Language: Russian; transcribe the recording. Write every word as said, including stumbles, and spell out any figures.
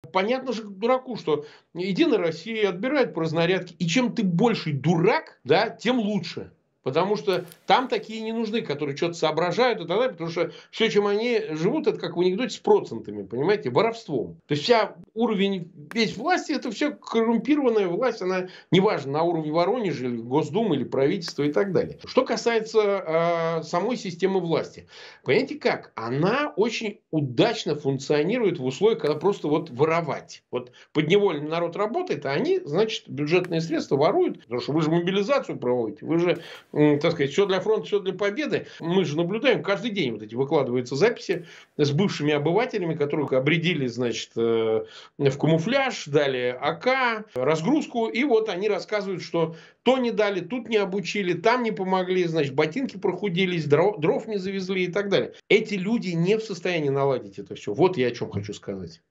Понятно же дураку, что Единая Россия отбирает по разнарядке. И чем ты больше дурак, да, тем лучше. Потому что там такие не нужны, которые что-то соображают и так далее. Потому что все, чем они живут, это как в анекдоте с процентами, понимаете, воровством. То есть вся уровень, весь власти, это все коррумпированная власть. Она неважно, на уровне Воронежа, или Госдумы, или правительства и так далее. Что касается э, самой системы власти. Понимаете как? Она очень удачно функционирует в условиях, когда просто вот воровать. Вот подневольный народ работает, а они, значит, бюджетные средства воруют. Потому что вы же мобилизацию проводите, вы же, так сказать, все для фронта, все для победы. Мы же наблюдаем каждый день вот эти выкладываются записи с бывшими обывателями, которых обрядили, значит, в камуфляж, дали АК, разгрузку, и вот они рассказывают, что то не дали, тут не обучили, там не помогли, значит, ботинки прохудились, дров, дров не завезли и так далее. Эти люди не в состоянии наладить это все. Вот я о чем хочу сказать.